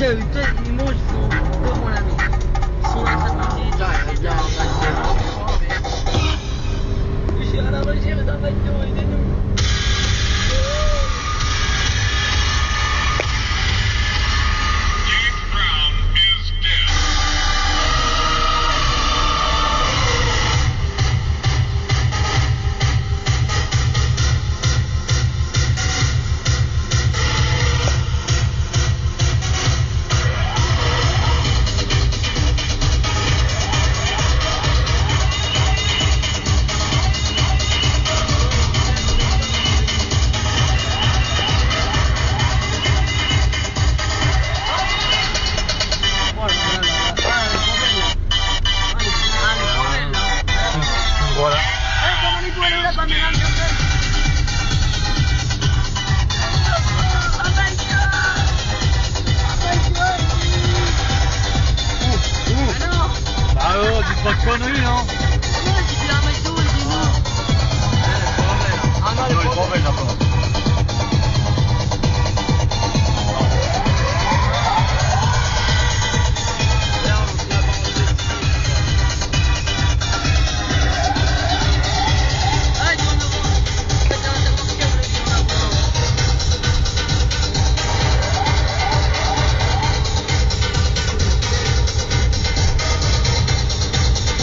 ils mangent, ils sont eux, mon ami. Ils sont en train de manger. Je suis à la recherche d'un McDo, aidez-nous.